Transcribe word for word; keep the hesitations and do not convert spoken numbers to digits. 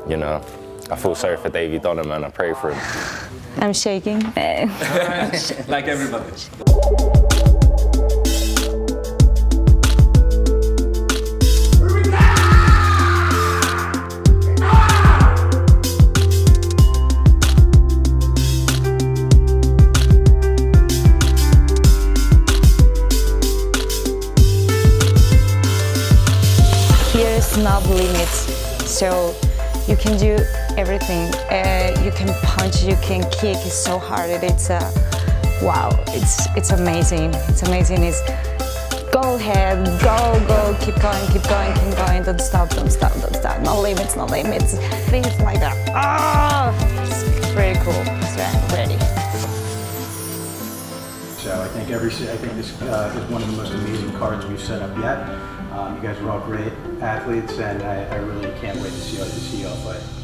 you know, I feel sorry for Davey Donna, man. I pray for him. I'm shaking. Like everybody. Here is no limits, so you can do everything. Uh, you can punch, you can kick. It's so hard. It's uh, wow. It's it's amazing. It's amazing. It's go ahead, go go, keep going, keep going, keep going. Don't stop, don't stop, don't stop. No limits, no limits. Things like that. Ah, oh, it's pretty cool. So I'm ready. So I think every I think this uh, is one of the most amazing cards we've set up yet. Um, you guys are all great athletes, and I, I really can't wait to see, to see you all fight.